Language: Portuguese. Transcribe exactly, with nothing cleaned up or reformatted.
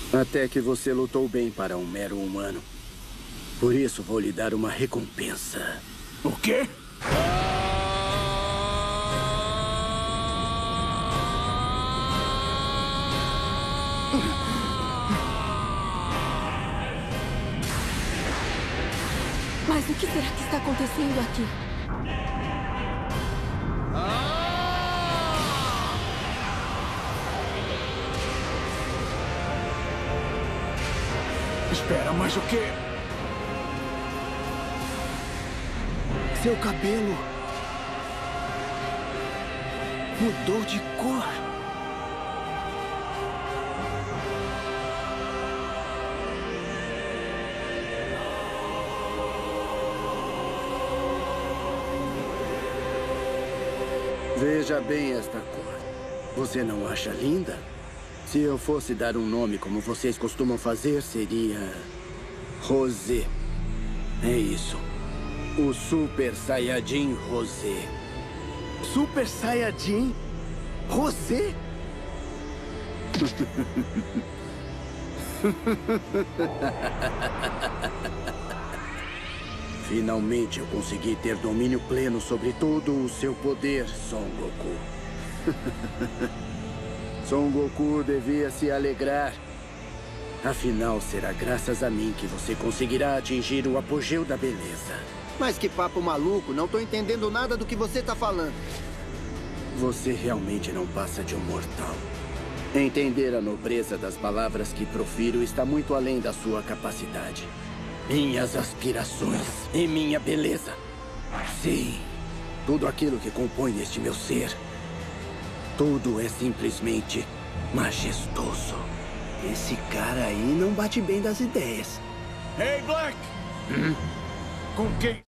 Até que você lutou bem para um mero humano. Por isso vou lhe dar uma recompensa. O quê? Mas o que será que está acontecendo aqui? Espera, mas o quê? Seu cabelo mudou de cor. Veja bem esta cor. Você não acha linda? Se eu fosse dar um nome como vocês costumam fazer, seria... Rosé. É isso. O Super Saiyajin Rosé. Super Saiyajin Rosé? Finalmente eu consegui ter domínio pleno sobre todo o seu poder, Son Goku. Son Goku devia se alegrar. Afinal, será graças a mim que você conseguirá atingir o apogeu da beleza. Mas que papo maluco, não tô entendendo nada do que você tá falando. Você realmente não passa de um mortal. Entender a nobreza das palavras que profiro está muito além da sua capacidade. Minhas aspirações e minha beleza. Sim, tudo aquilo que compõe este meu ser. Tudo é simplesmente majestoso. Esse cara aí não bate bem das ideias. Ei, Black! Hum? Com quem